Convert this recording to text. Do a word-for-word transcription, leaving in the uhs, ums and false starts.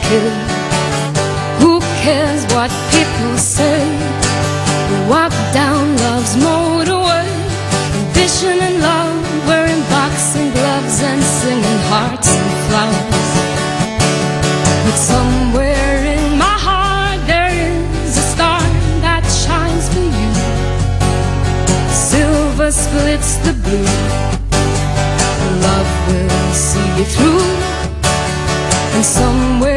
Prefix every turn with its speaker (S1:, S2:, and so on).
S1: hill. Who cares what people say? We walk down love's motorway, ambition and love, wearing boxing gloves and singing hearts and flowers. But somewhere in my heart there is a star that shines for you. Silver splits the blue. Love will see you through. And somewhere